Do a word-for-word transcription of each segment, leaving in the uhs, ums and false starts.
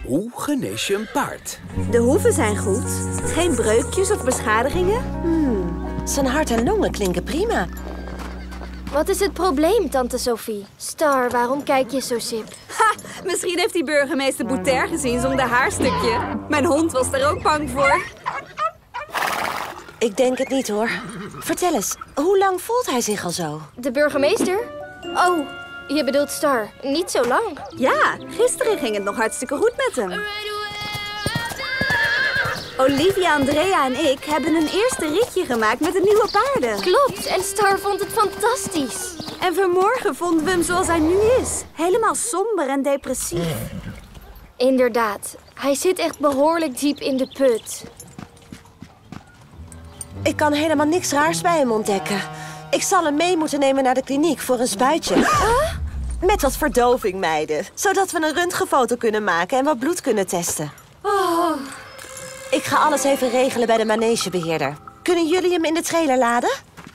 Hoe genees je een paard? De hoeven zijn goed. Geen breukjes of beschadigingen. Hmm, zijn hart en longen klinken prima. Wat is het probleem, tante Sophie? Star, waarom kijk je zo sip? Ha, misschien heeft die burgemeester Bouter gezien zonder haarstukje. Mijn hond was er ook bang voor. Ik denk het niet, hoor. Vertel eens, hoe lang voelt hij zich al zo? De burgemeester? Oh, je bedoelt Star. Niet zo lang. Ja, gisteren ging het nog hartstikke goed met hem. Olivia, Andrea en ik hebben een eerste ritje gemaakt met de nieuwe paarden. Klopt, en Star vond het fantastisch. En vanmorgen vonden we hem zoals hij nu is. Helemaal somber en depressief. Inderdaad, hij zit echt behoorlijk diep in de put. Ik kan helemaal niks raars bij hem ontdekken. Ik zal hem mee moeten nemen naar de kliniek voor een spuitje. Huh? Met wat verdoving, meiden. Zodat we een röntgenfoto kunnen maken en wat bloed kunnen testen. Oh. Ik ga alles even regelen bij de manegebeheerder. Kunnen jullie hem in de trailer laden?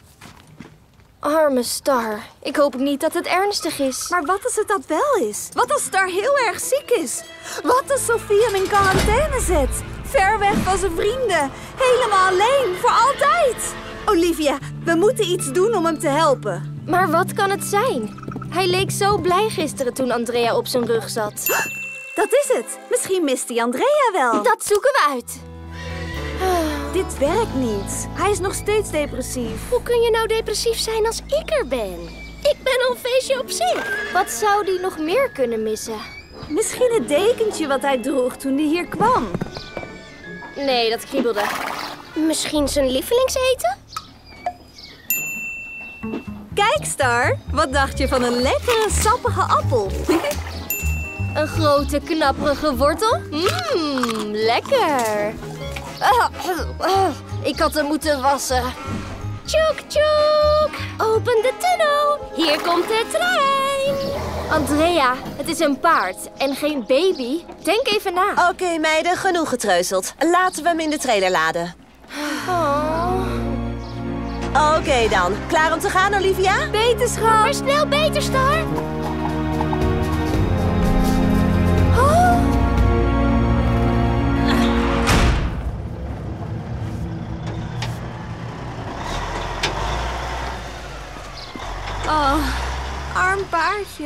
Arme Star. Ik hoop niet dat het ernstig is. Maar wat als het dat wel is? Wat als Star heel erg ziek is? Wat als Sophie hem in quarantaine zet? Ver weg van zijn vrienden. Helemaal alleen, voor altijd. Olivia, we moeten iets doen om hem te helpen. Maar wat kan het zijn? Hij leek zo blij gisteren toen Andrea op zijn rug zat. Dat is het. Misschien mist hij Andrea wel. Dat zoeken we uit. Dit werkt niet. Hij is nog steeds depressief. Hoe kun je nou depressief zijn als ik er ben? Ik ben al een feestje op zich. Wat zou die nog meer kunnen missen? Misschien het dekentje wat hij droeg toen hij hier kwam. Nee, dat kriebelde. Misschien zijn lievelingseten? Kijk, Star. Wat dacht je van een lekkere, sappige appel? Een grote, knapperige wortel? Mmm, lekker. Uh, uh, uh, ik had hem moeten wassen. Tjoek, tjoek. Open de tunnel. Hier komt de trein. Andrea, het is een paard en geen baby. Denk even na. Oké, okay, meiden, genoeg getreuzeld. Laten we hem in de trailer laden. Oh. Oké okay, dan. Klaar om te gaan, Olivia? Beterschap. Maar snel, beter, Star. Oh. Oh, arm paardje.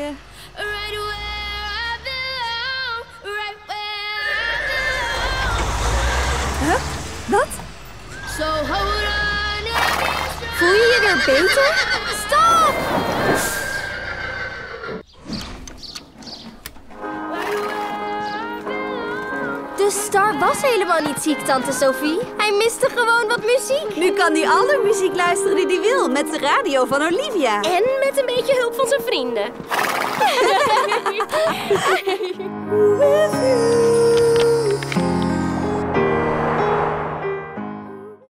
Huh? Wat? Voel je je weer beter? Stop! De Star was helemaal niet ziek, tante Sophie. Hij miste gewoon wat muziek. Nu kan hij alle muziek luisteren die hij wil, met de radio van Olivia. En met een beetje hulp van zijn vrienden.